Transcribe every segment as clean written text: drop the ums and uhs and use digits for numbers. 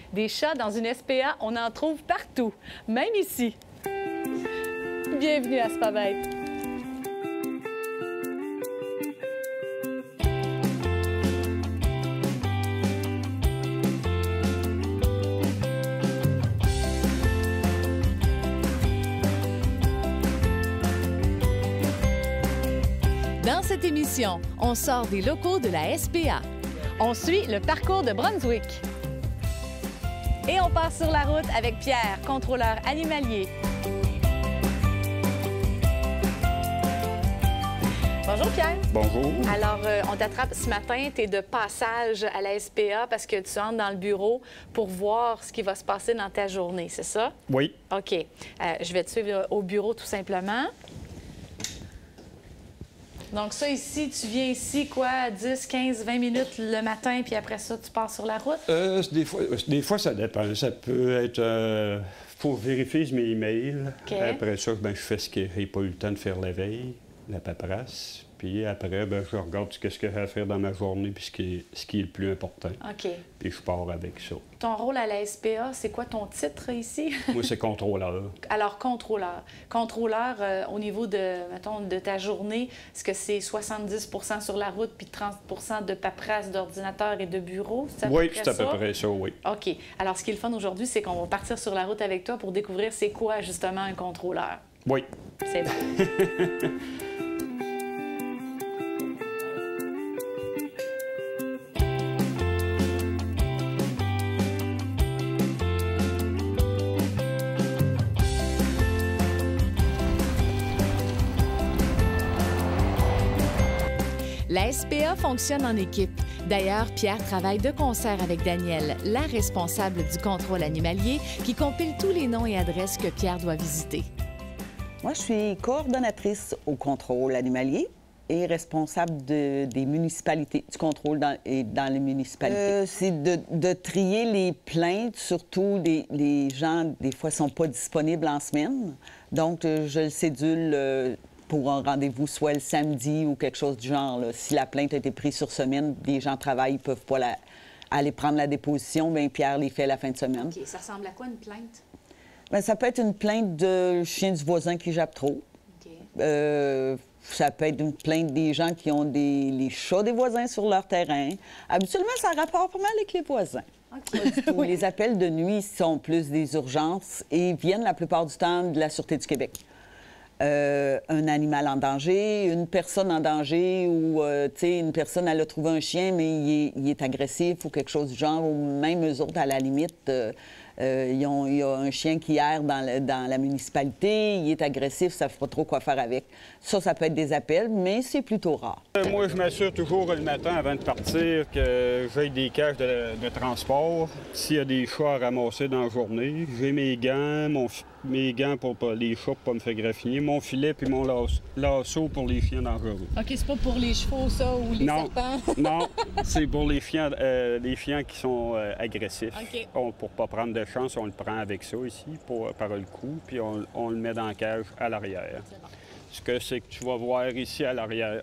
Des chats dans une SPA, on en trouve partout, même ici. Bienvenue à Spa Bête. Dans cette émission, on sort des locaux de la SPA. On suit le parcours de Brunswick. Et on part sur la route avec Pierre, contrôleur animalier. Bonjour Pierre. Bonjour. Alors, on t'attrape ce matin, tu es de passage à la SPA parce que tu entres dans le bureau pour voir ce qui va se passer dans ta journée, c'est ça? Oui. OK. Je vais te suivre au bureau tout simplement. Donc ça ici, tu viens ici, quoi, 10, 15, 20 minutes le matin, puis après ça, tu pars sur la route? Des fois, ça dépend. Ça peut être pour vérifier mes emails. Okay. Après ça, ben, je fais ce que j'ai pas eu le temps de faire la veille, la paperasse. Puis après, ben, je regarde ce que j'ai à faire dans ma journée, puis ce qui est le plus important. OK. Puis je pars avec ça. Ton rôle à la SPA, c'est quoi ton titre ici? Moi, c'est contrôleur. Alors, contrôleur. Contrôleur, au niveau de, mettons, de ta journée, est-ce que c'est 70 sur la route puis 30 de paperasse, d'ordinateur et de bureau? Oui, c'est à peu près ça, oui. OK. Alors, ce qui est le fun aujourd'hui, c'est qu'on va partir sur la route avec toi pour découvrir c'est quoi, justement, un contrôleur. Oui. C'est bon. La SPA fonctionne en équipe. D'ailleurs, Pierre travaille de concert avec Danielle, la responsable du contrôle animalier, qui compile tous les noms et adresses que Pierre doit visiter. Moi, je suis coordonnatrice au contrôle animalier et responsable des municipalités, du contrôle dans les municipalités. C'est de trier les plaintes, surtout les gens, des fois, ne sont pas disponibles en semaine. Donc, je le cédule pour un rendez-vous, soit le samedi ou quelque chose du genre. Là. Si la plainte a été prise sur semaine, les gens travaillent, ils ne peuvent pas aller prendre la déposition, bien Pierre les fait la fin de semaine. OK. Ça ressemble à quoi, une plainte? Bien, ça peut être une plainte de chien du voisin qui jappe trop. OK. Ça peut être une plainte des gens qui ont les chats des voisins sur leur terrain. Habituellement, ça a rapport pas mal avec les voisins. Okay. Oui. Les appels de nuit sont plus des urgences et viennent la plupart du temps de la Sûreté du Québec. Un animal en danger, une personne en danger ou, tu sais, une personne, elle a trouvé un chien, mais il est agressif ou quelque chose du genre, ou même eux autres, à la limite, il y a un chien qui erre dans la municipalité, il est agressif, ils ne savent pas trop quoi faire avec. Ça peut être des appels, mais c'est plutôt rare. Moi, je m'assure toujours le matin, avant de partir, que j'ai des cages de transport. S'il y a des chats à ramasser dans la journée, j'ai mes gants pour les chats pour pas me faire graffiner, mon filet puis mon lasso pour les chiens dangereux. OK, c'est pas pour les chevaux, ça, ou les serpents? Non, c'est pour les chiens qui sont agressifs. OK. Pour pas prendre de chance, on le prend avec ça ici, par le cou, puis on le met dans la cage à l'arrière. Ce que c'est que tu vas voir ici à l'arrière.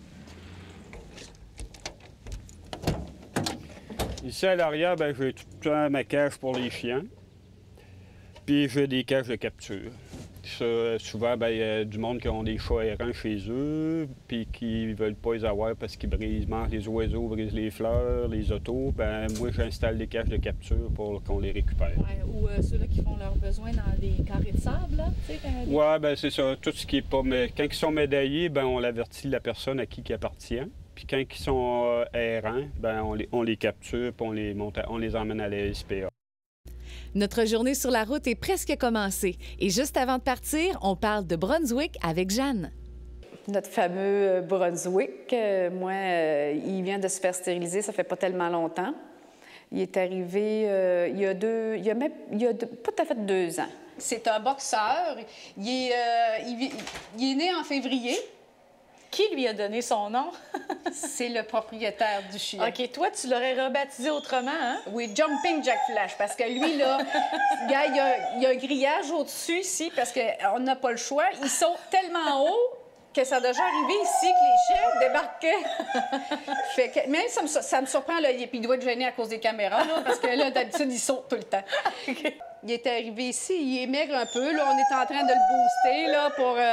Ici à l'arrière, ben, j'ai tout le temps ma cage pour les chiens. Puis j'ai des cages de capture. Ça, souvent, ben, y a du monde qui ont des chats errants chez eux, puis qui ne veulent pas les avoir parce qu'ils mangent les oiseaux, brisent les fleurs, les autos. Ben, moi, j'installe des cages de capture pour qu'on les récupère. Ouais, ou ceux-là qui font leurs besoins dans des carrés de sable, là, tu sais? Oui, ben c'est ça. Tout ce qui est pas... Mais quand ils sont médaillés, ben, on avertit la personne à qui ils appartiennent. Puis quand ils sont errants, ben, on les capture, puis on les emmène à la SPA. Notre journée sur la route est presque commencée. Et juste avant de partir, on parle de Brunswick avec Jeanne. Notre fameux Brunswick, il vient de se faire stériliser, ça fait pas tellement longtemps. Il est arrivé il y a pas tout à fait 2 ans. C'est un boxeur. Il est né en février. Qui lui a donné son nom? C'est le propriétaire du chien. OK, toi, tu l'aurais rebaptisé autrement, hein? Oui, Jumping Jack Flash, parce que lui, là, il y a un grillage au-dessus ici, parce qu'on n'a pas le choix. Il saute tellement haut que ça a déjà arrivé ici que les chiens débarquaient. Fait que, même ça me surprend, là, puis il doit être gêné à cause des caméras, là, parce que là, d'habitude, il saute tout le temps. Okay. Il est arrivé ici, il est maigre un peu. Là, on est en train de le booster là,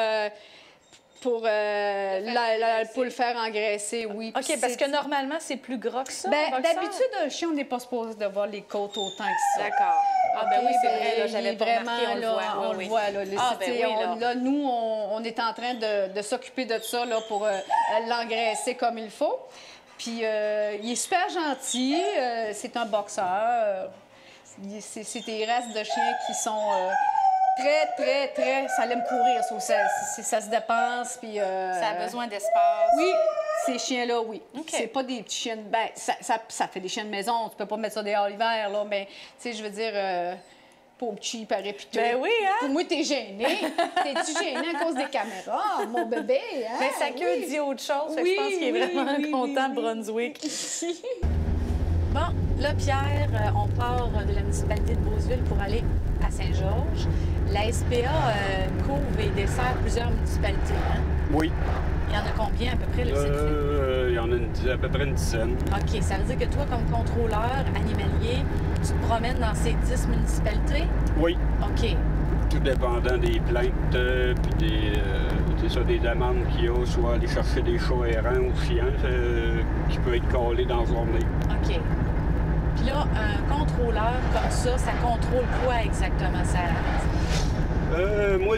pour le faire engraisser, oui. OK, parce que normalement, c'est plus gras que ça. Bien, d'habitude, un chien, on n'est pas supposé de voir les côtes autant que ça. D'accord. Ah, ben oui, c'est vrai, là, j'avais pas remarqué, on le voit. On le voit, là. Ah, ben oui, là, nous, on est en train de s'occuper de ça, là, pour l'engraisser comme il faut. Puis, il est super gentil. C'est un boxeur. C'est des races de chiens qui sont... très... Ça aime courir, ça se dépense, puis... Ça a besoin d'espace. Oui, ces chiens-là, oui. Okay. C'est pas des petits chiens... Ben, ça fait des chiens de maison, tu peux pas mettre ça dehors l'hiver, là, mais, tu sais, je veux dire... pauvre petit, il paraît piteux. Ben oui, hein? Pour moi, t'es gêné. T'es-tu gêné à cause des caméras, mon bébé, hein? Mais sa queue dit autre chose, je pense qu'il est vraiment content de Brunswick. Bon, là, Pierre, on part de la municipalité de Beauceville pour aller à Saint-Georges. La SPA couvre et dessert plusieurs municipalités, hein? Oui. Il y en a combien à peu près, là, il y en a à peu près une dizaine. OK, ça veut dire que toi, comme contrôleur animalier, tu te promènes dans ces 10 municipalités? Oui. OK. Tout dépendant des plaintes, puis des demandes qu'il y a, soit aller chercher des chats errants ou chiens, qui peut être collé dans la journée. OK. Puis là, un contrôleur comme ça contrôle quoi exactement, ça? Moi,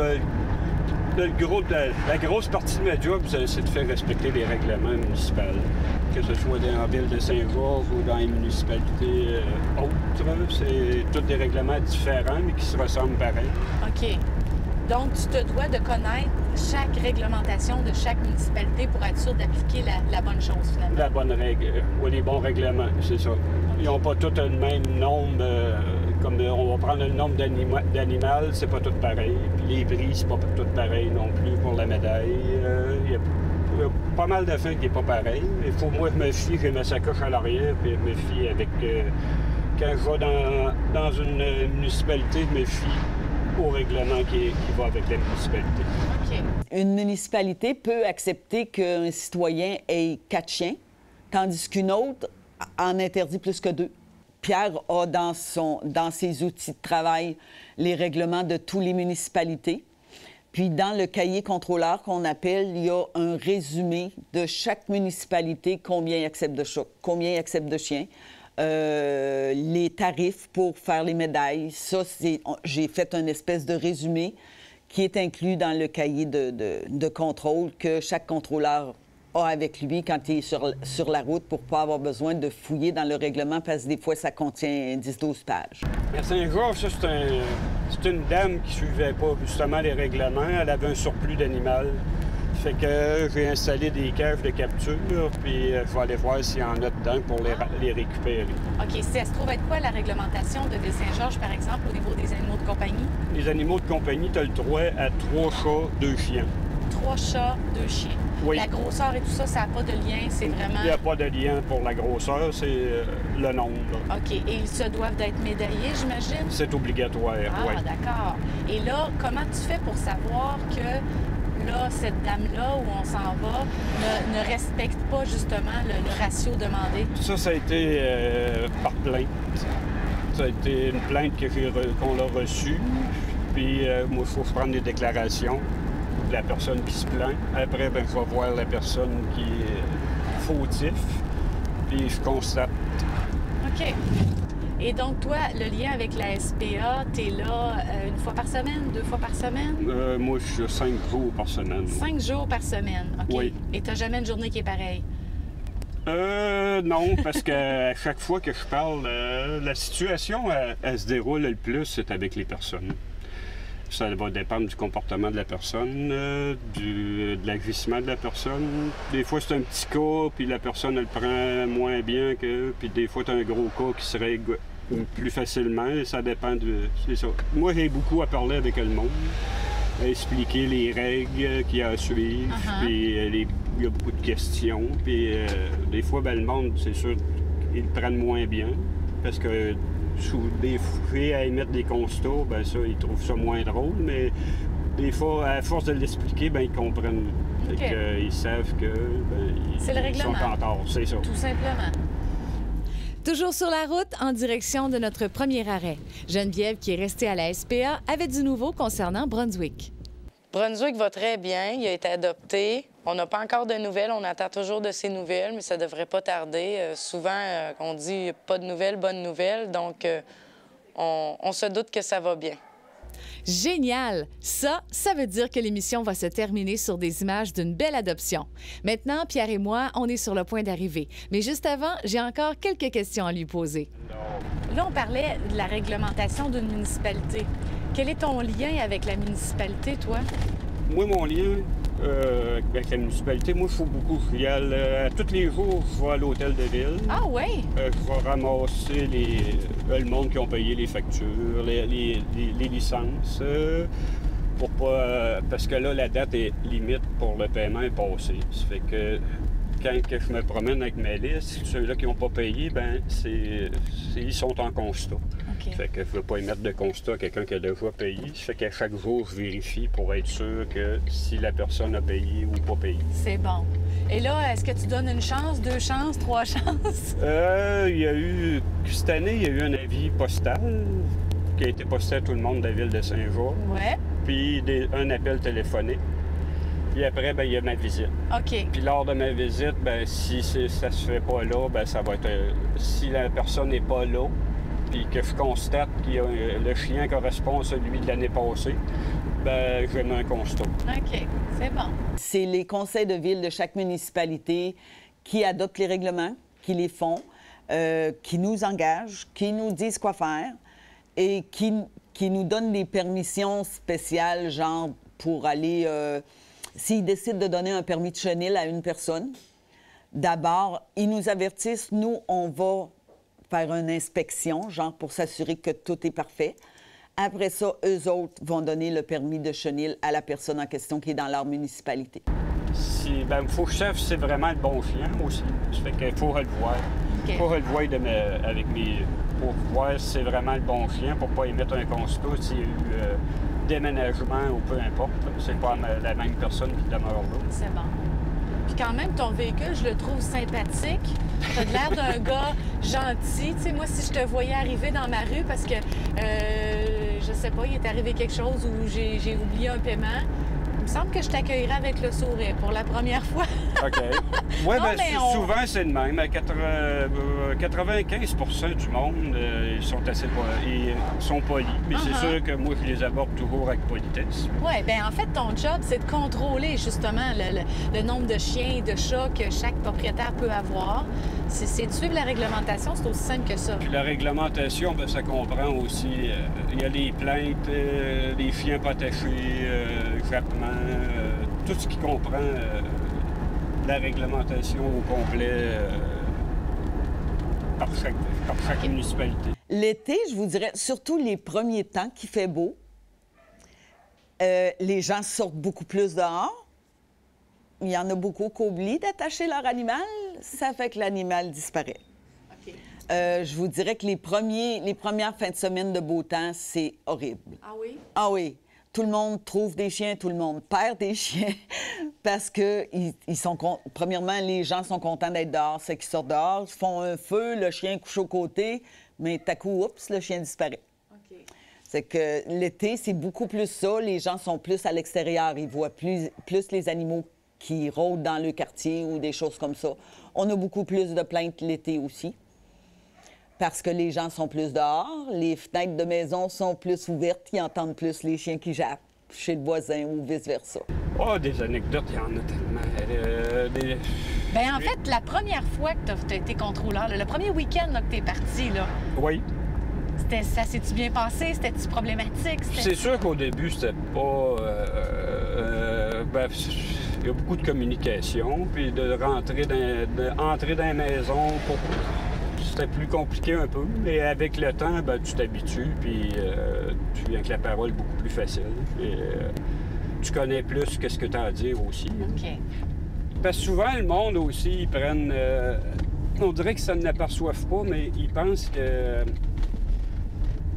la grosse partie de ma job, c'est de faire respecter les règlements municipaux. Que ce soit dans la ville de Saint-Georges ou dans les municipalités autres. C'est tous des règlements différents, mais qui se ressemblent pareil. OK. Donc, tu te dois de connaître chaque réglementation de chaque municipalité pour être sûr d'appliquer la bonne chose, finalement. La bonne règle, ou les bons règlements, c'est ça. Ils n'ont pas tous le même nombre, comme on va prendre le nombre d'animaux, c'est pas tout pareil. Puis les prix, c'est pas tout pareil non plus pour la médaille. Il y a pas mal d'affaires qui n'est pas pareil. Il faut, moi, je me fie, j'ai ma sacoche à l'arrière, puis je me fie avec... quand je vais dans une municipalité, je me fie au règlement qui va avec la municipalité. OK. Une municipalité peut accepter qu'un citoyen ait 4 chiens, tandis qu'une autre en interdit plus que 2. Pierre a dans ses outils de travail les règlements de toutes les municipalités. Puis dans le cahier contrôleur qu'on appelle, il y a un résumé de chaque municipalité, combien il accepte de chats, combien il accepte de chiens. Les tarifs pour faire les médailles. Ça, j'ai fait une espèce de résumé qui est inclus dans le cahier de contrôle que chaque contrôleur a avec lui quand il est sur la route pour ne pas avoir besoin de fouiller dans le règlement parce que des fois, ça contient 10-12 pages. À Saint-Georges, ça, c'est une dame qui ne suivait pas justement les règlements. Elle avait un surplus d'animal. Fait que j'ai installé des cages de capture, puis je vais aller voir s'il y en a dedans pour les récupérer. OK. Ça se trouve être quoi la réglementation de Ville-Saint-Georges, par exemple, au niveau des animaux de compagnie? Les animaux de compagnie, tu as le droit à 3 chats, 2 chiens. 3 chats, 2 chiens. Oui. La grosseur et tout ça, ça n'a pas de lien, c'est vraiment... Il n'y a pas de lien pour la grosseur, c'est le nombre. OK. Et ils se doivent d'être médaillés, j'imagine? C'est obligatoire, oui. Ah, d'accord. Et là, comment tu fais pour savoir que... là, cette dame-là, où on s'en va, ne respecte pas justement le ratio demandé? Ça a été par plainte. Ça a été une plainte qu'on a reçue. Puis moi, il faut prendre des déclarations de la personne qui se plaint. Après, ben, je vais voir la personne qui est fautif. Puis je constate. OK. Et donc, toi, le lien avec la SPA, tu es là une fois par semaine, 2 fois par semaine? Moi, je suis 5 jours par semaine. 5 jours par semaine, OK. Oui. Et tu n'as jamais une journée qui est pareille? Non, parce qu'à chaque fois que je parle, la situation, elle se déroule le plus, c'est avec les personnes. Ça va dépendre du comportement de la personne, de l'agissement de la personne. Des fois, c'est un petit cas, puis la personne, elle prend moins bien que... Puis des fois, tu as un gros cas qui se règle plus facilement. Ça dépend de... C'est ça. Moi, j'ai beaucoup à parler avec le monde, à expliquer les règles qu'il y a à suivre, puis il y a beaucoup de questions. Puis des fois, ben, le monde, c'est sûr, ils le prennent moins bien, parce que... Des fois, à émettre des constats, ben ça, ils trouvent ça moins drôle, mais des fois, à force de l'expliquer, ben ils comprennent. OK. Ils savent que C'est le ils sont règlement. en tort, c'est ça. Tout simplement. Toujours sur la route, en direction de notre premier arrêt. Geneviève, qui est restée à la SPA, avait du nouveau concernant Brunswick. Brunswick va très bien. Il a été adopté. On n'a pas encore de nouvelles. On attend toujours de ces nouvelles, mais ça devrait pas tarder. Souvent, on dit pas de nouvelles, bonnes nouvelles. Donc, on se doute que ça va bien. Génial! Ça veut dire que l'émission va se terminer sur des images d'une belle adoption. Maintenant, Pierre et moi, on est sur le point d'arriver. Mais juste avant, j'ai encore quelques questions à lui poser. Là, on parlait de la réglementation d'une municipalité. Quel est ton lien avec la municipalité, toi? Moi, mon lien avec la municipalité, moi, il faut beaucoup. Tous les jours, je vais à l'hôtel de ville. Ah oui? Je vais ramasser le monde qui ont payé les factures, les licences, pour pas, parce que là, la date est limite pour le paiement est passée. Ça fait que quand je me promène avec ma liste, ceux-là qui n'ont pas payé, ben ils sont en constat. OK. Fait que je ne veux pas émettre de constat à quelqu'un qui a déjà payé. Ça fait qu'à chaque jour, je vérifie pour être sûr que si la personne a payé ou pas payé. C'est bon. Et là, est-ce que tu donnes une chance, 2 chances, 3 chances? Cette année, il y a eu un avis postal qui a été posté à tout le monde de la ville de Saint-Georges, Ouais. puis un appel téléphonique. Puis après, ben, il y a ma visite. OK. Puis lors de ma visite, ben, si ça se fait pas là, ben, ça va être... si la personne n'est pas là, puis que je constate que le chien correspond à celui de l'année passée, ben, je mets un constat. OK. C'est bon. C'est les conseils de ville de chaque municipalité qui adoptent les règlements, qui les font, qui nous engagent, qui nous disent quoi faire et qui nous donnent des permissions spéciales, genre pour aller... S'ils décident de donner un permis de chenil à une personne, d'abord, ils nous avertissent. Nous, on va faire une inspection, genre pour s'assurer que tout est parfait. Après ça, eux autres vont donner le permis de chenil à la personne en question qui est dans leur municipalité. Il faut que je sache si c'est vraiment le bon chien aussi. Ça fait qu'il faut le voir. Il faut le voir pour voir si c'est vraiment le bon chien, pour pas émettre un constat s'il y a eu déménagement ou peu importe. C'est pas la même personne qui demeure là. C'est bon. Puis quand même, ton véhicule, je le trouve sympathique. T'as l'air d'un gars gentil. Tu sais, moi, si je te voyais arriver dans ma rue parce que, je sais pas, il est arrivé quelque chose où j'ai oublié un paiement, il me semble que je t'accueillerais avec le sourire pour la première fois. OK. Oui, Non, bien, mais souvent, c'est le même. À 95 du monde, ils sont polis. Mais c'est sûr que moi, je les aborde toujours avec politesse. Oui, bien en fait, ton job, c'est de contrôler justement le nombre de chiens et de chats que chaque propriétaire peut avoir. C'est de suivre la réglementation, c'est aussi simple que ça. Puis la réglementation, bien, ça comprend aussi, il y a les plaintes, les chiens pas attachés, échappement, tout ce qui comprend la réglementation au complet par chaque municipalité. L'été, je vous dirais, surtout les premiers temps qu'il fait beau, les gens sortent beaucoup plus dehors. Il y en a beaucoup qui oublient d'attacher leur animal. Ça fait que l'animal disparaît. OK. Je vous dirais que les premières fins de semaine de beau temps, c'est horrible. Ah oui? Ah oui. Tout le monde trouve des chiens, tout le monde perd des chiens parce que premièrement, les gens sont contents d'être dehors, c'est qu'ils sortent dehors, ils font un feu, le chien couche au côté, mais tout à coup, oups, le chien disparaît. OK. C'est que l'été, c'est beaucoup plus ça. Les gens sont plus à l'extérieur, ils voient plus les animaux qui rôdent dans le quartier ou des choses comme ça. On a beaucoup plus de plaintes l'été aussi. Parce que les gens sont plus dehors, les fenêtres de maison sont plus ouvertes, ils entendent plus les chiens qui jappent chez le voisin ou vice-versa. Oh, des anecdotes, il y en a tellement. Bien, en fait, la première fois que tu as été contrôleur, le premier week-end là, que tu es parti, là, Oui. ça s'est-tu bien passé? C'était-tu problématique? C'est sûr qu'au début, c'était pas... il y a beaucoup de communication, puis entrer dans la maison c'était plus compliqué un peu, mais avec le temps, ben, tu t'habitues, puis tu viens avec la parole beaucoup plus facile. Et, tu connais plus qu'est-ce que tu as à dire aussi. OK. Parce que souvent, le monde aussi, ils prennent... on dirait que ça ne l'aperçoivent pas, mais ils pensent que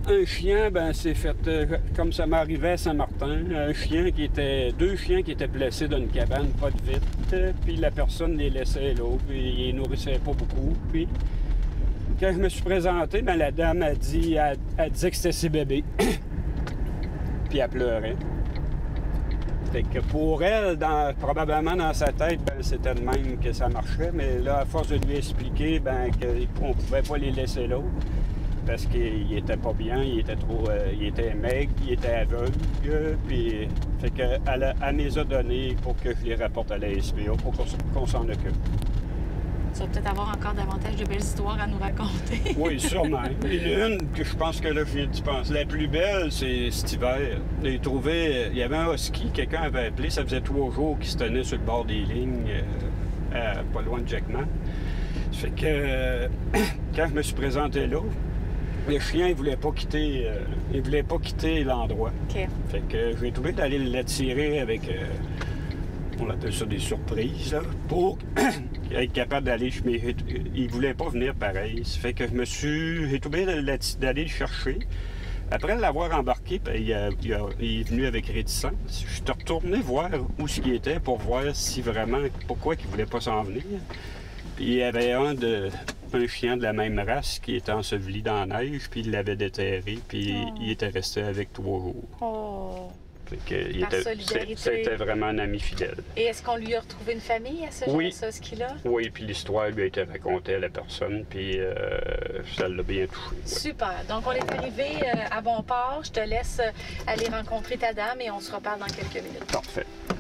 un chien, ben c'est fait comme ça m'arrivait à Saint-Martin. Deux chiens qui étaient placés dans une cabane, pas de vitre. Puis la personne les laissait là, puis ils les nourrissaient pas beaucoup. Puis quand je me suis présenté, ben la dame a dit que c'était ses bébés. Puis elle pleurait. Fait que pour elle, probablement dans sa tête, ben, c'était de même que ça marchait. Mais là, à force de lui expliquer ben, qu'on ne pouvait pas les laisser là, parce qu'il était pas bien, il était maigre, il était aveugle. Puis, fait qu'elle me a donné pour que je les rapporte à la SPA pour qu'on s'en occupe. Tu vas peut-être avoir encore davantage de belles histoires à nous raconter. Oui, sûrement. Une que je pense que là, je viens d'y penser. La plus belle, c'est cet hiver. Il y avait un husky, quelqu'un avait appelé, ça faisait 3 jours qu'il se tenait sur le bord des lignes, pas loin de Jackman. Ça fait que quand je me suis présenté là, le chien, il voulait pas quitter l'endroit. OK. Fait que j'ai trouvé d'aller l'attirer avec, on appelle ça des surprises, là, pour être capable d'aller. Mais il voulait pas venir pareil. Ça fait que j'ai trouvé d'aller le chercher. Après l'avoir embarqué, ben, il est venu avec réticence. Je suis retourné voir où ce qu'il était pour voir si vraiment, pourquoi il voulait pas s'en venir. Puis il y avait un chien de la même race qui était enseveli dans la neige, puis il l'avait déterré, puis il était resté avec 3 jours. Oh! C'était vraiment un ami fidèle. Et est-ce qu'on lui a retrouvé une famille à ce ski-là? Oui, puis l'histoire lui a été racontée à la personne, puis ça l'a bien touché. Ouais. Super. Donc, on est arrivé à bon port. Je te laisse aller rencontrer ta dame et on se reparle dans quelques minutes. Parfait.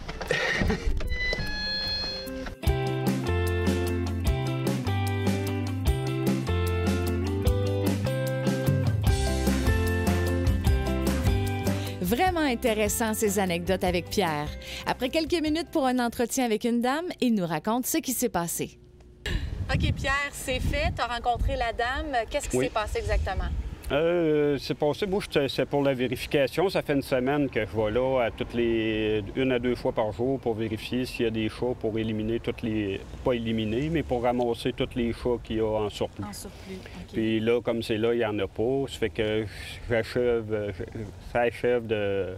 Vraiment intéressant ces anecdotes avec Pierre. Après quelques minutes pour un entretien avec une dame, il nous raconte ce qui s'est passé. OK, Pierre, c'est fait. Tu as rencontré la dame. Qu'est-ce qui s'est passé exactement? C'est passé, moi, c'est pour la vérification. Ça fait une semaine que je vais là une à 2 fois par jour pour vérifier s'il y a des chats pour éliminer pas éliminer, mais pour ramasser tous les chats qu'il y a en surplus. En surplus, OK. Puis là, comme c'est là, il n'y en a pas. Ça fait que ça achève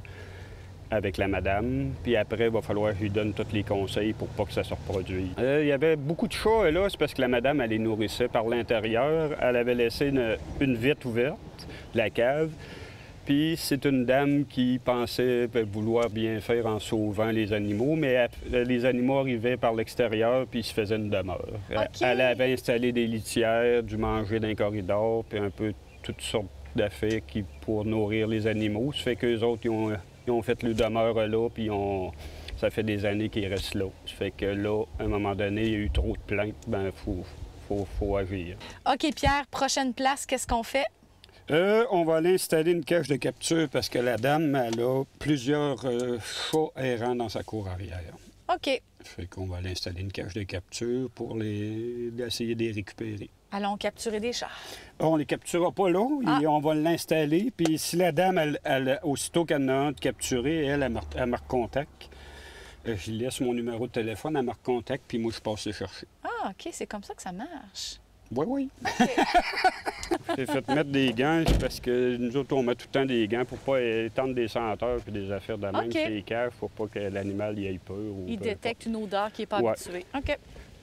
avec la madame. Puis après, il va falloir que je lui donne tous les conseils pour pas que ça se reproduise. Il y avait beaucoup de chats là, c'est parce que la madame, elle les nourrissait par l'intérieur. Elle avait laissé une vitre ouverte de la cave. Puis c'est une dame qui pensait vouloir bien faire en sauvant les animaux, mais les animaux arrivaient par l'extérieur puis ils se faisaient une demeure. Okay. Elle avait installé des litières, du manger dans les corridors, puis un peu toutes sortes d'affaires pour nourrir les animaux. Ça fait qu'eux autres, ils ont fait le demeure là, puis ça fait des années qu'ils restent là. Ça fait que là, à un moment donné, il y a eu trop de plaintes, ben faut agir. OK, Pierre, prochaine place, qu'est-ce qu'on fait? On va aller installer une cage de capture parce que la dame, elle a plusieurs chats errants dans sa cour arrière. OK. Fait qu'on va aller installer une cage de capture pour essayer de les récupérer. Allons capturer des chats. On ne les capturera pas là, on va l'installer. Puis si la dame, aussitôt qu'elle en a un de capturé, elle me recontacte. Je lui laisse mon numéro de téléphone, elle me recontacte, puis moi, je passe le chercher. Ah, OK, c'est comme ça que ça marche. Oui, oui. Okay. J'ai fait mettre des gants parce que nous autres, on met tout le temps des gants pour pas étendre des senteurs et des affaires de même sur les cages pour pas que l'animal y ait peur. Il détecte une odeur qui n'est pas habituée. OK.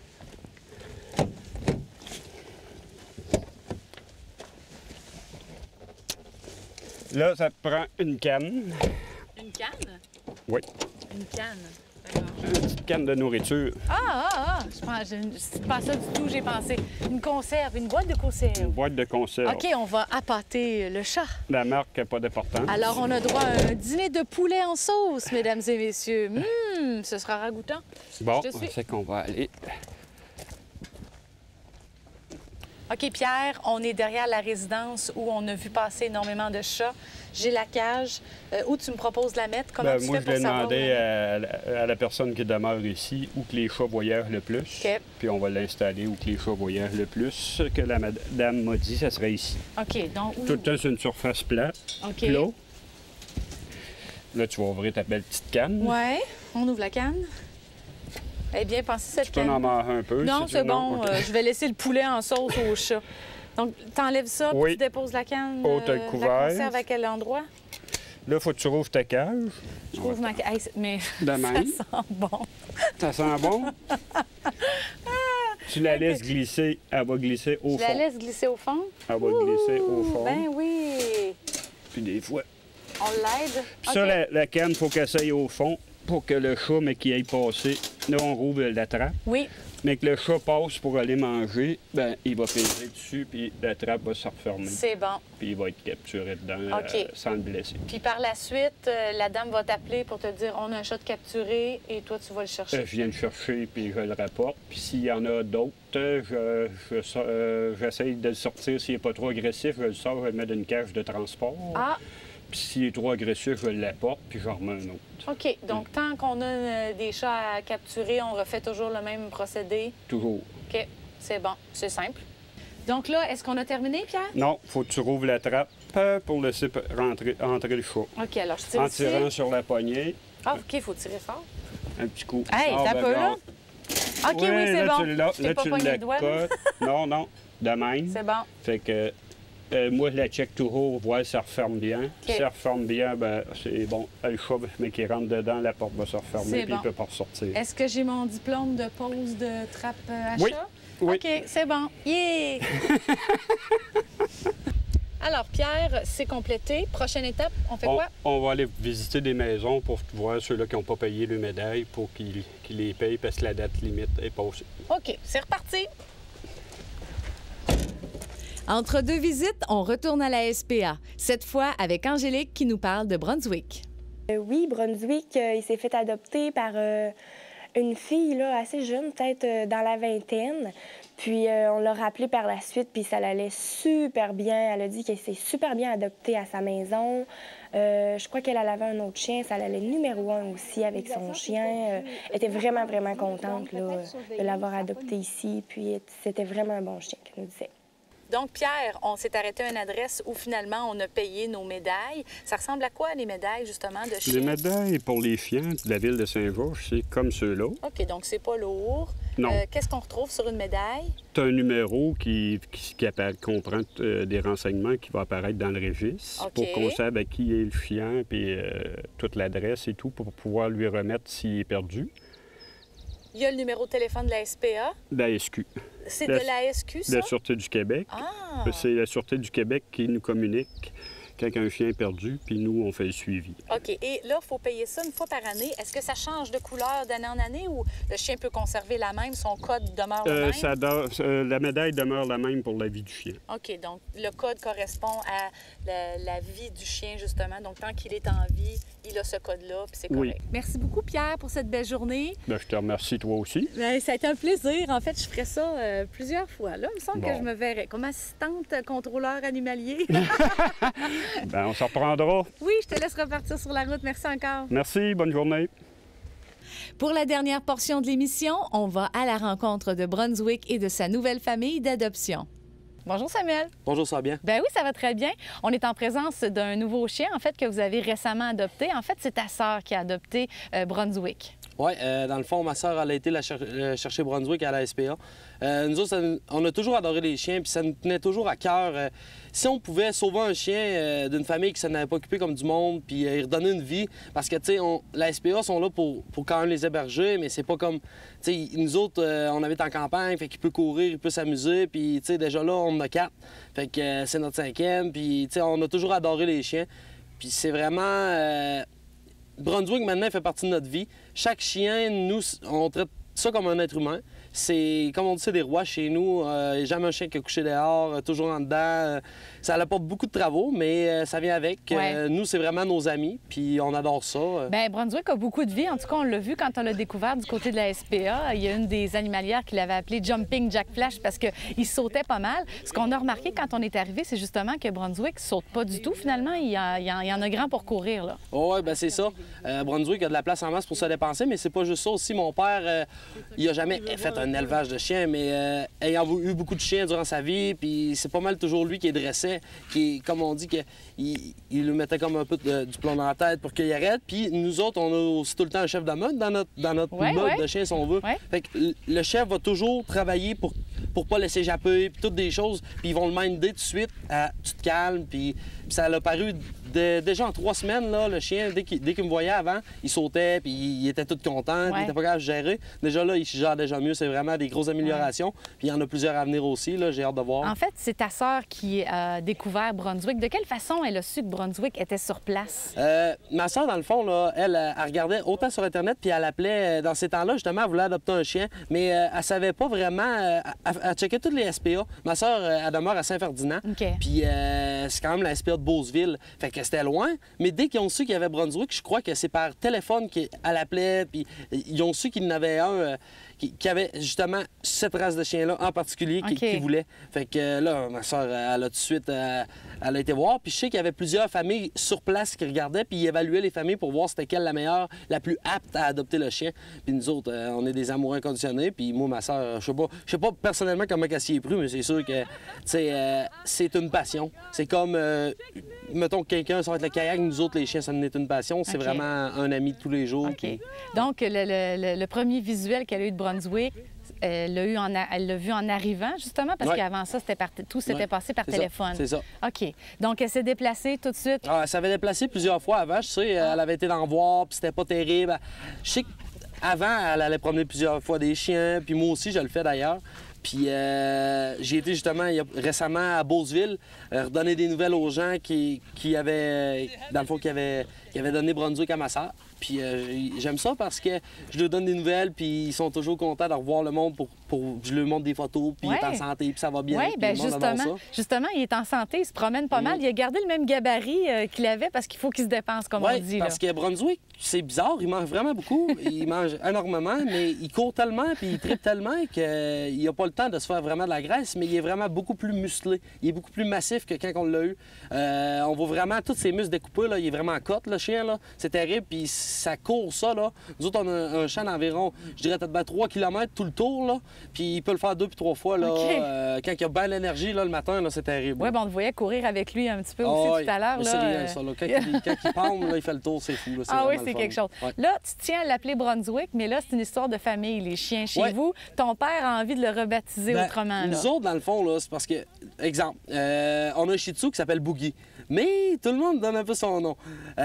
Là, ça te prend une canne. Une canne? Oui. Une canne. D'accord. Une petite canne de nourriture. C'est pas ça du tout, j'ai pensé. Une conserve, une boîte de conserve. Une boîte de conserve. OK, on va appâter le chat. La marque n'a pas d'importance. Alors, on a droit à un dîner de poulet en sauce, mesdames et messieurs. Ce sera ragoûtant. Bon, c'est qu'on va aller. OK, Pierre, on est derrière la résidence où on a vu passer énormément de chats. J'ai la cage. Où tu me proposes de la mettre? Comment tu moi, fais pour savoir? Moi, je l'ai demandé à la personne qui demeure ici où que les chats voyagent le plus. OK. Puis on va l'installer où que les chats voyagent le plus. Ce que la madame m'a dit, ça serait ici. OK, donc où? Tout le temps sur une surface plate. OK. Plat. Là, tu vas ouvrir ta belle petite canne. Oui, on ouvre la canne. Eh bien, pensez cette canne. Tu peux en manger un peu. Non, c'est bon. Okay. Je vais laisser le poulet en sauce au chat. Donc, tu enlèves ça, puis Oui. tu déposes la canne. Oh, t'as le la couvert. conserve à quel endroit? Là, il faut que tu rouvres ta cage. Je trouve ma canne. Mais De ça même. sent bon. Ça sent bon? Tu la laisses glisser, elle va glisser au Je la fond. laisse glisser au fond? Elle va glisser au fond. Ben oui. Puis des fois. On l'aide. Puis ça, la canne, il faut qu'elle s'aille au fond pour que le chat, mais qu'il aille passer. Là, on rouvre la trappe. Oui. Mais que le chat passe pour aller manger, ben il va peser dessus, puis la trappe va se refermer. C'est bon. Puis il va être capturé dedans OK. sans le blesser. Puis par la suite, la dame va t'appeler pour te dire on a un chat de capturé et toi, tu vas le chercher. Je viens le chercher, puis je le rapporte. Puis s'il y en a d'autres, j'essaye de le sortir. S'il n'est pas trop agressif, je le sors, je le mets dans une cage de transport. Ah, Puis s'il est trop agressif, je l'apporte, puis j'en remets un autre. OK. Donc, tant qu'on a des chats à capturer, on refait toujours le même procédé. Toujours. OK. C'est bon. C'est simple. Donc là, est-ce qu'on a terminé, Pierre? Non, il faut que tu rouvres la trappe pour laisser entrer le chat. OK. Alors, je tire En ici. tirant sur la poignée, Ah, OK. Il faut tirer fort. un petit coup. Hey, Ah, t'as ben, peu, là? non. OK, oui, c'est là, bon. Tu l'as, Je t'ai là, pas tu pogné le doigt, là. l'accotes. Non, non, de même. C'est bon. Fait que moi, je la check toujours, voir si ça referme bien. OK. Si ça referme bien, ben c'est bon. Le chat, mais qui rentre dedans, la porte va se refermer, C'est puis bon. il peut pas ressortir. Est-ce que j'ai mon diplôme de pose de trappe à Oui. chat? Oui. OK, c'est bon. Yeah! Alors, Pierre, c'est complété. Prochaine étape, on fait quoi? On va aller visiter des maisons pour voir ceux-là qui n'ont pas payé le médaille pour qu'ils les payent parce que la date limite est passée. OK, c'est reparti. Entre deux visites, on retourne à la SPA, cette fois avec Angélique qui nous parle de Brunswick. Oui, Brunswick, il s'est fait adopter par une fille là, assez jeune, peut-être dans la vingtaine. Puis on l'a rappelé par la suite, puis ça l'allait super bien. Elle a dit qu'elle s'est super bien adoptée à sa maison. Je crois qu'elle avait un autre chien, ça l'allait numéro 1 aussi avec son chien. Elle était vraiment, vraiment contente là, de l'avoir adopté ici. Puis c'était vraiment un bon chien, qu'elle nous disait. Donc, Pierre, on s'est arrêté à une adresse où finalement on a payé nos médailles. Ça ressemble à quoi, les médailles, justement, de chiens? Les médailles pour les chiens de la ville de Saint-Georges, c'est comme ceux-là. OK, donc c'est pas lourd. Non. Qu'est-ce qu'on retrouve sur une médaille? Tu as un numéro qui comprend des renseignements qui vont apparaître dans le registre OK. pour qu'on sache à qui est le chien, puis toute l'adresse et tout, pour pouvoir lui remettre s'il est perdu. Il y a le numéro de téléphone de la SPA. La SQ, C'est La- de la SQ, ça? la Sûreté du Québec. Ah! C'est la Sûreté du Québec qui nous communique quand un chien est perdu, puis nous, on fait le suivi. OK. Et là, il faut payer ça une fois par année. Est-ce que ça change de couleur d'année en année ou le chien peut conserver la même, son code demeure le même? La médaille demeure la même pour la vie du chien. OK. Donc, le code correspond à la vie du chien, justement. Donc, tant qu'il est en vie, il a ce code-là, puis c'est Oui. correct. Merci beaucoup, Pierre, pour cette belle journée. Ben, je te remercie, toi aussi. Bien, ça a été un plaisir. En fait, je ferais ça plusieurs fois. Là, il me semble Bon. que je me verrais comme assistante contrôleur animalier. Ben, on s'en reprendra. Oui, je te laisse repartir sur la route. Merci encore. Merci, bonne journée. Pour la dernière portion de l'émission, on va à la rencontre de Brunswick et de sa nouvelle famille d'adoption. Bonjour, Samuel. Bonjour, ça va bien? Ben oui, ça va très bien. On est en présence d'un nouveau chien, en fait, que vous avez récemment adopté. En fait, c'est ta sœur qui a adopté Brunswick. Oui, dans le fond, ma soeur, elle a été chercher Brunswick à la SPA. Nous autres, on a toujours adoré les chiens, puis ça nous tenait toujours à cœur. Si on pouvait sauver un chien d'une famille qui s'en avait pas occupé comme du monde, puis y redonner une vie, parce que, tu sais, la SPA sont là pour quand même les héberger, mais c'est pas comme, tu sais, nous autres, on habite en campagne, fait qu'il peut courir, il peut s'amuser, puis, tu sais, déjà là, on en a 4, fait que c'est notre 5e, puis, tu sais, on a toujours adoré les chiens, puis c'est vraiment... Brunswick, maintenant, fait partie de notre vie. Chaque chien, nous, on traite ça comme un être humain. C'est, comme on dit, c'est des rois chez nous. Il n'y a jamais un chien qui a couché dehors, toujours en dedans. Ça apporte beaucoup de travaux, mais ça vient avec. Ouais. Nous, c'est vraiment nos amis, puis on adore ça. Bien, Brunswick a beaucoup de vie. En tout cas, on l'a vu quand on l'a découvert du côté de la SPA. Il y a une des animalières qui l'avait appelé Jumping Jack Flash parce qu'il sautait pas mal. Ce qu'on a remarqué quand on est arrivé, c'est justement que Brunswick saute pas du tout, finalement. Il y en a grand pour courir, là. Oui, bien c'est ça. Brunswick a de la place en masse pour se dépenser, mais c'est pas juste ça aussi. Mon père, il a jamais fait un élevage de chiens, mais ayant eu beaucoup de chiens durant sa vie, puis c'est pas mal toujours lui qui est dressait, qui, comme on dit, il lui mettait comme un peu du plomb dans la tête pour qu'il arrête. Puis nous autres, on a aussi tout le temps un chef de meute dans notre Ouais, meute ouais. de chiens, si on veut. Ouais. Fait que le chef va toujours travailler pour pour pas laisser échapper, puis toutes des choses. Puis ils vont le minder tout de suite à « tu te calmes », puis ça l'a paru déjà en 3 semaines, là, le chien, dès qu'il me voyait avant, il sautait, puis il était tout content, puis il était pas capable de gérer. Déjà là, il gère déjà mieux, c'est vraiment des grosses améliorations. Puis il y en a plusieurs à venir aussi, là, j'ai hâte de voir. En fait, c'est ta sœur qui a découvert Brunswick. De quelle façon elle a su que Brunswick était sur place? Ma sœur, dans le fond, là, elle regardait autant sur Internet, puis elle appelait, dans ces temps-là, justement, elle voulait adopter un chien, mais elle savait pas vraiment, elle checkait toutes les SPA. Ma sœur, elle demeure à Saint-Ferdinand, puis c'est quand même la SPA de Beauceville, fait que c'était loin, mais dès qu'ils ont su qu'il y avait Brunswick, je crois que c'est par téléphone qu'elle appelait, puis ils ont su qu'il y en avait un qui avait justement cette race de chien-là en particulier qui voulait. Fait que là, ma soeur, elle a tout de suite, elle a été voir. Puis je sais qu'il y avait plusieurs familles sur place qui regardaient, puis ils évaluaient les familles pour voir c'était quelle la meilleure, la plus apte à adopter le chien. Puis nous autres, on est des amoureux inconditionnés. Puis moi, ma soeur, je sais pas personnellement comment elle s'y est pris, mais c'est sûr que c'est une passion. C'est comme, mettons que quelqu'un sort avec le kayak, nous autres, les chiens, ça nous est une passion. C'est vraiment un ami de tous les jours. Puis... Donc, le premier visuel qu'elle a eu de Brunswick, elle l'a vu en arrivant, justement, parce qu'avant ça, tout s'était passé par téléphone. C'est ça. OK. Donc, elle s'est déplacée tout de suite? Ah, elle s'avait déplacé plusieurs fois avant, je sais. Elle avait été dans voir, puis c'était pas terrible. Je sais qu'avant, elle allait promener plusieurs fois des chiens, puis moi aussi, je le fais d'ailleurs. Puis j'ai été justement récemment à Beauceville redonner des nouvelles aux gens qui avaient, dans le fond, qui avaient donné Brunswick à ma sœur. Puis j'aime ça parce que je leur donne des nouvelles, puis ils sont toujours contents de revoir le monde pour je leur montre des photos, puis il est en santé, puis ça va bien. Oui, bien justement, il est en santé, il se promène pas mal. Il a gardé le même gabarit qu'il avait parce qu'il faut qu'il se dépense, comme on dit. Parce que Brunswick, c'est bizarre, il mange vraiment beaucoup, il mange énormément, mais il court tellement, puis il tripe tellement qu'il n'a pas le temps de se faire vraiment de la graisse, mais il est vraiment beaucoup plus musclé. Il est beaucoup plus massif que quand on l'a eu. On voit vraiment tous ses muscles découpés, là. Il est vraiment cote, le chien, là. C'est terrible, puis ça court, ça, là. Nous autres, on a un champ d'environ, je dirais peut-être 3 km tout le tour, là. Puis il peut le faire 2 puis 3 fois, là. Quand il a bien l'énergie, là, le matin, là, c'est terrible. Oui, on te voyait courir avec lui un petit peu aussi tout à l'heure. C'est rien, ça, là. Quand il pend, là, il fait le tour, c'est fou. Là, oui, c'est quelque chose. Ouais. Là, tu tiens à l'appeler Brunswick, mais là, c'est une histoire de famille, les chiens chez vous. Ton père a envie de le rebaptiser autrement, là. Nous autres, dans le fond, là, c'est parce que, exemple, on a un Shih Tzu qui s'appelle Boogie. Mais tout le monde donne un peu son nom.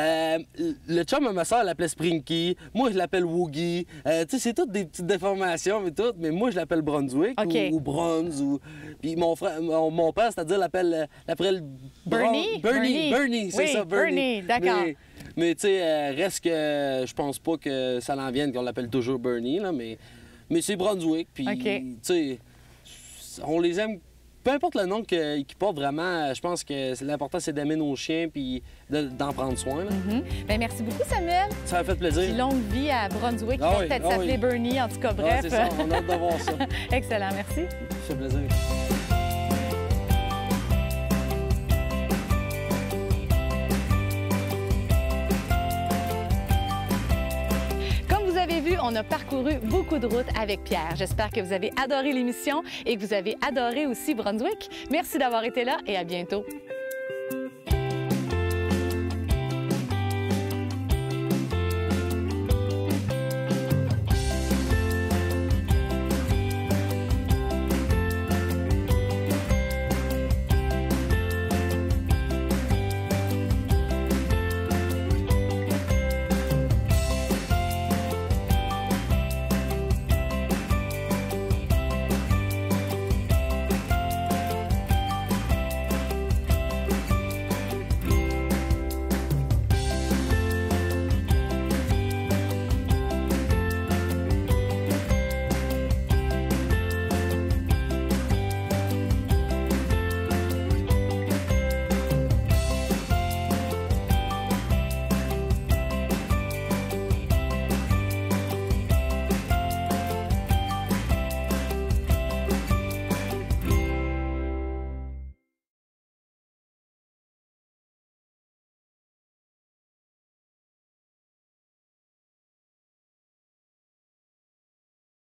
Le chum à ma soeur l'appelait Sprinky. Moi, je l'appelle Woogie. Tu sais, c'est toutes des petites déformations, mais moi, je l'appelle Brunswick ou Bruns. Puis mon père, c'est-à-dire, l'appelle Bernie? Bernie, c'est ça, Bernie, d'accord. Mais tu sais, reste que je pense pas que ça l'en vienne qu'on l'appelle toujours Bernie, là, mais c'est Brunswick. Puis, tu sais, on les aime. Peu importe le nom qu'ils portent, vraiment, je pense que l'important, c'est d'aimer nos chiens puis d'en prendre soin. Là. Bien, merci beaucoup, Samuel. Ça m'a fait plaisir. Puis longue vie à Brunswick, qui va peut-être s'appeler Bernie, en tout cas, bref. C'est ça, on a hâte de voir ça. Excellent, merci. Ça fait plaisir. On a parcouru beaucoup de routes avec Pierre. J'espère que vous avez adoré l'émission et que vous avez adoré aussi Brunswick. Merci d'avoir été là et à bientôt.